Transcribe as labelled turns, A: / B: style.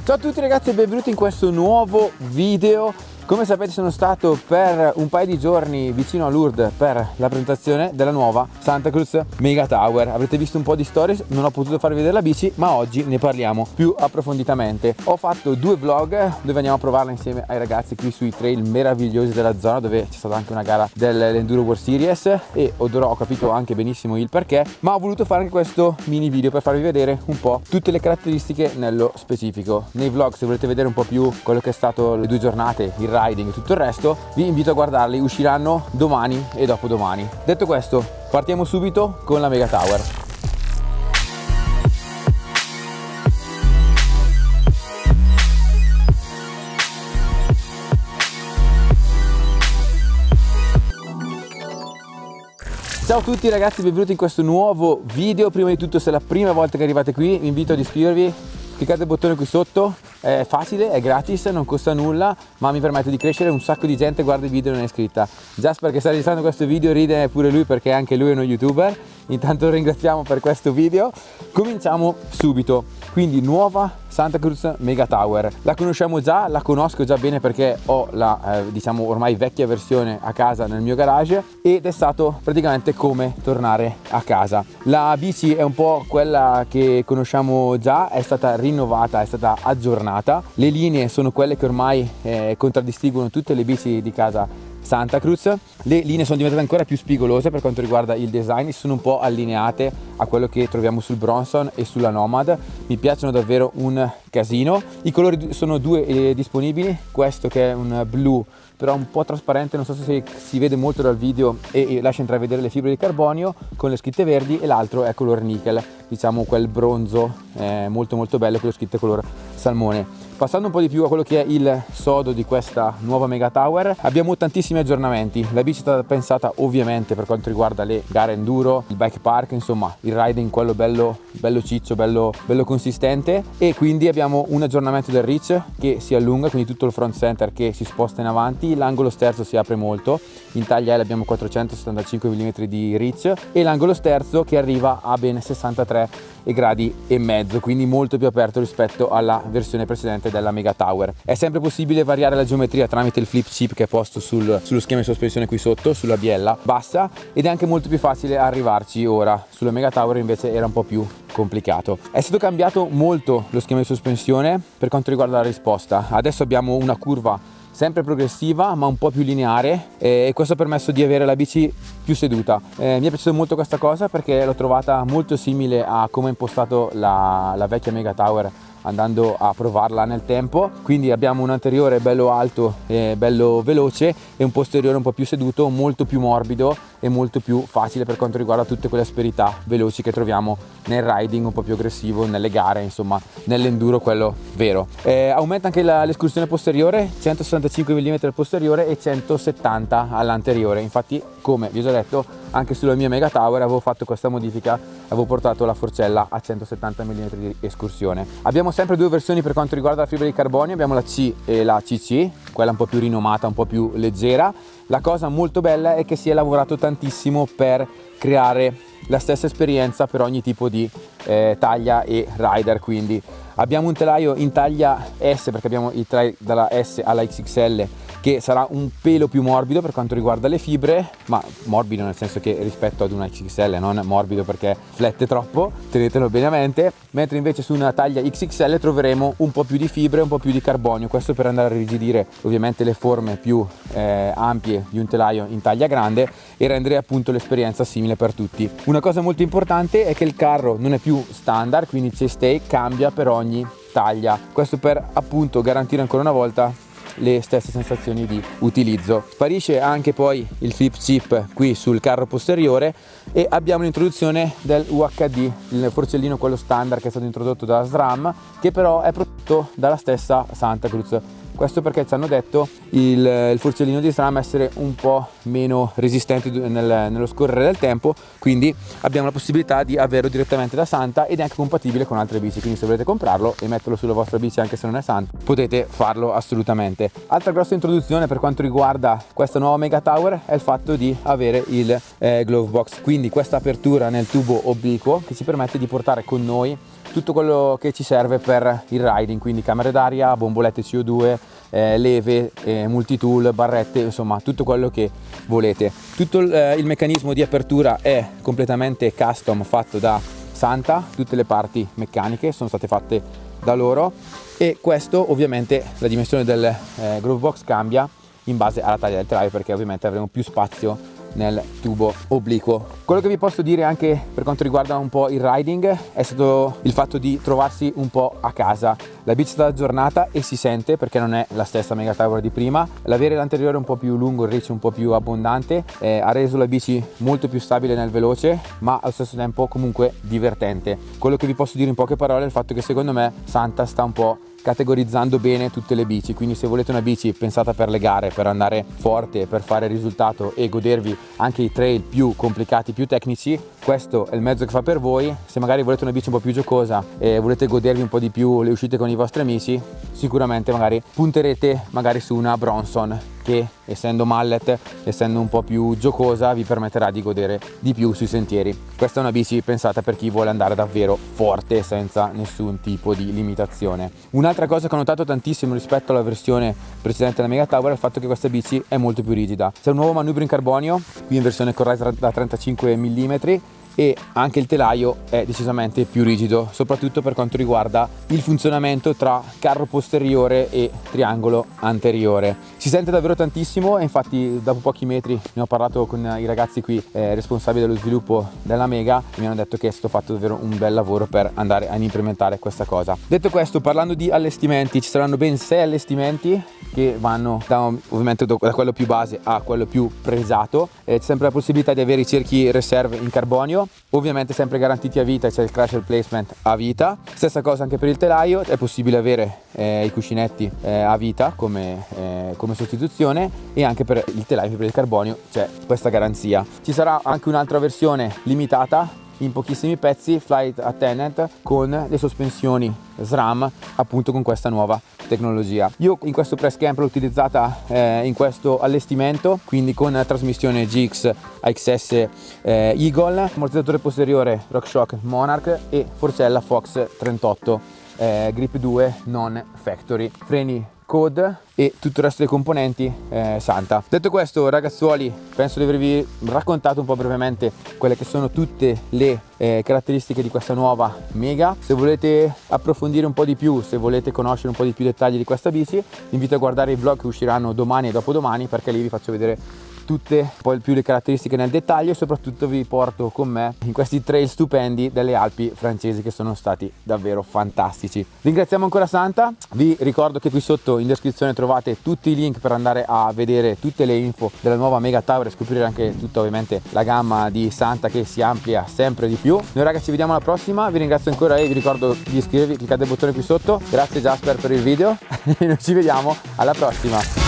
A: Ciao a tutti ragazzi e benvenuti in questo nuovo video. Come sapete sono stato per un paio di giorni vicino a Lourdes per la presentazione della nuova Santa Cruz Mega Tower. Avrete visto un po' di stories, non ho potuto farvi vedere la bici, ma oggi ne parliamo più approfonditamente. Ho fatto due vlog dove andiamo a provarla insieme ai ragazzi qui sui trail meravigliosi della zona, dove c'è stata anche una gara dell'Enduro World Series e ho capito anche benissimo il perché, ma ho voluto fare anche questo mini video per farvi vedere un po' tutte le caratteristiche nello specifico. Nei vlog, se volete vedere un po' più quello che è stato le due giornate, il riding e tutto il resto, vi invito a guardarli, usciranno domani e dopodomani. Detto questo, partiamo subito con la Mega Tower. Ciao a tutti ragazzi, benvenuti in questo nuovo video. Prima di tutto, se è la prima volta che arrivate qui, vi invito ad iscrivervi, cliccate il bottone qui sotto. È facile, è gratis, non costa nulla, ma mi permette di crescere. Un sacco di gente guarda i video e non è iscritta. Jasper, che sta registrando questo video, ride pure lui perché anche lui è uno youtuber. Intanto lo ringraziamo per questo video. Cominciamo subito. Quindi nuova Santa Cruz Mega Tower. La conosciamo già, la conosco già bene perché ho la diciamo ormai vecchia versione a casa nel mio garage ed è stato praticamente come tornare a casa. La bici è un po' quella che conosciamo già, è stata rinnovata, è stata aggiornata. Le linee sono quelle che ormai contraddistinguono tutte le bici di casa Santa Cruz. Le linee sono diventate ancora più spigolose per quanto riguarda il design, sono un po' allineate a quello che troviamo sul Bronson e sulla Nomad. Mi piacciono davvero un casino. I colori sono due disponibili, questo che è un blu però un po' trasparente, non so se si vede molto dal video e lascia intravedere le fibre di carbonio con le scritte verdi, e l'altro è color nickel, diciamo quel bronzo molto molto bello, quello scritto color salmone. Passando un po' di più a quello che è il sodo di questa nuova Mega Tower, abbiamo tantissimi aggiornamenti. La bici è stata pensata ovviamente per quanto riguarda le gare enduro, il bike park, insomma il riding, quello bello ciccio, bello consistente, e quindi abbiamo un aggiornamento del reach che si allunga, quindi tutto il front center che si sposta in avanti, l'angolo sterzo si apre molto, in taglia L abbiamo 475 mm di reach e l'angolo sterzo che arriva a ben 63 gradi e mezzo, quindi molto più aperto rispetto alla versione precedente della Mega Tower. È sempre possibile variare la geometria tramite il flip chip che è posto sullo schema di sospensione qui sotto, sulla biella bassa, ed è anche molto più facile arrivarci ora. Sulla Mega Tower invece era un po' più complicato. È stato cambiato molto lo schema di sospensione per quanto riguarda la risposta. Adesso abbiamo una curva sempre progressiva ma un po' più lineare, e questo ha permesso di avere la bici più seduta. Mi è piaciuta molto questa cosa perché l'ho trovata molto simile a come è impostato la vecchia Mega Tower andando a provarla nel tempo. Quindi abbiamo un anteriore bello alto e bello veloce e un posteriore un po' più seduto, molto più morbido e molto più facile per quanto riguarda tutte quelle asperità veloci che troviamo nel riding un po' più aggressivo, nelle gare, insomma nell'enduro quello vero. Aumenta anche l'escursione posteriore, 165 mm al posteriore e 170 all'anteriore. Infatti, come vi ho già detto, anche sulla mia Mega Tower avevo fatto questa modifica, avevo portato la forcella a 170 mm di escursione. Abbiamo sempre due versioni per quanto riguarda la fibra di carbonio, abbiamo la C e la CC, quella un po' più rinomata, un po' più leggera. La cosa molto bella è che si è lavorato tantissimo per creare la stessa esperienza per ogni tipo di taglia e rider, quindi abbiamo un telaio in taglia S perché abbiamo il telaio dalla S alla XXL che sarà un pelo più morbido per quanto riguarda le fibre, ma morbido nel senso che rispetto ad una XXL, non morbido perché flette troppo, tenetelo bene a mente, mentre invece su una taglia XXL troveremo un po' più di fibre, un po' più di carbonio, questo per andare a rigidire ovviamente le forme più ampie di un telaio in taglia grande e rendere appunto l'esperienza simile per tutti. Una cosa molto importante è che il carro non è più standard, quindi il chainstay cambia per ogni taglia, questo per appunto garantire ancora una volta le stesse sensazioni di utilizzo. Sparisce anche poi il flip chip qui sul carro posteriore e abbiamo l'introduzione del UHD, il forcellino quello standard che è stato introdotto dalla SRAM, che però è prodotto dalla stessa Santa Cruz. Questo perché ci hanno detto il forcellino di SRAM essere un po' meno resistente nello scorrere del tempo, quindi abbiamo la possibilità di averlo direttamente da Santa ed è anche compatibile con altre bici, quindi se volete comprarlo e metterlo sulla vostra bici anche se non è Santa potete farlo assolutamente. Altra grossa introduzione per quanto riguarda questa nuova Mega Tower è il fatto di avere il glove box, quindi questa apertura nel tubo obliquo che ci permette di portare con noi tutto quello che ci serve per il riding, quindi camere d'aria, bombolette CO2, leve, multitool, barrette, insomma tutto quello che volete. Tutto il meccanismo di apertura è completamente custom, fatto da Santa, tutte le parti meccaniche sono state fatte da loro, e questo ovviamente la dimensione del glove box cambia in base alla taglia del telaio, perché ovviamente avremo più spazio nel tubo obliquo. Quello che vi posso dire anche per quanto riguarda un po' il riding è stato il fatto di trovarsi un po' a casa. La bici è stata aggiornata e si sente, perché non è la stessa Mega Tower di prima. L'avere l'anteriore un po' più lungo, il reach un po' più abbondante, ha reso la bici molto più stabile nel veloce, ma allo stesso tempo comunque divertente. Quello che vi posso dire in poche parole è il fatto che secondo me Santa sta un po' categorizzando bene tutte le bici, quindi se volete una bici pensata per le gare, per andare forte, per fare risultato e godervi anche i trail più complicati, più tecnici, questo è il mezzo che fa per voi. Se magari volete una bici un po' più giocosa e volete godervi un po' di più le uscite con i vostri amici, sicuramente magari punterete magari su una Bronson, che essendo mallet, essendo un po' più giocosa, vi permetterà di godere di più sui sentieri. Questa è una bici pensata per chi vuole andare davvero forte senza nessun tipo di limitazione. Un'altra cosa che ho notato tantissimo rispetto alla versione precedente della Mega Tower è il fatto che questa bici è molto più rigida. C'è un nuovo manubrio in carbonio, qui in versione corretta da 35 mm, e anche il telaio è decisamente più rigido, soprattutto per quanto riguarda il funzionamento tra carro posteriore e triangolo anteriore. Si sente davvero tantissimo, e infatti dopo pochi metri ne ho parlato con i ragazzi qui responsabili dello sviluppo della Mega, e mi hanno detto che è stato fatto davvero un bel lavoro per andare a implementare questa cosa. Detto questo, parlando di allestimenti, ci saranno ben 6 allestimenti che vanno ovviamente da quello più base a quello più presato. C'è sempre la possibilità di avere i cerchi reserve in carbonio, ovviamente sempre garantiti a vita, c'è il crash placement a vita. Stessa cosa anche per il telaio, è possibile avere i cuscinetti a vita come sostituzione, e anche per il telaio, per il carbonio, c'è questa garanzia. Ci sarà anche un'altra versione limitata in pochissimi pezzi, Flight Attendant, con le sospensioni SRAM, appunto con questa nuova tecnologia. Io in questo press camp l'ho utilizzata in questo allestimento, quindi con trasmissione GX AXS Eagle, ammortizzatore posteriore RockShox Monarch e forcella Fox 38 Grip 2 non factory, freni Code e tutto il resto dei componenti Santa. Detto questo, ragazzuoli, penso di avervi raccontato un po' brevemente quelle che sono tutte le caratteristiche di questa nuova Mega. Se volete approfondire un po' di più, se volete conoscere un po' di più dettagli di questa bici, vi invito a guardare i vlog che usciranno domani e dopodomani, perché lì vi faccio vedere tutte poi più le caratteristiche nel dettaglio, e soprattutto vi porto con me in questi trail stupendi delle Alpi francesi, che sono stati davvero fantastici. Ringraziamo ancora Santa, vi ricordo che qui sotto in descrizione trovate tutti i link per andare a vedere tutte le info della nuova Mega Tower e scoprire anche tutta ovviamente la gamma di Santa, che si amplia sempre di più. Noi ragazzi ci vediamo alla prossima, vi ringrazio ancora e vi ricordo di iscrivervi, cliccate il bottone qui sotto. Grazie Jasper per il video e noi ci vediamo alla prossima.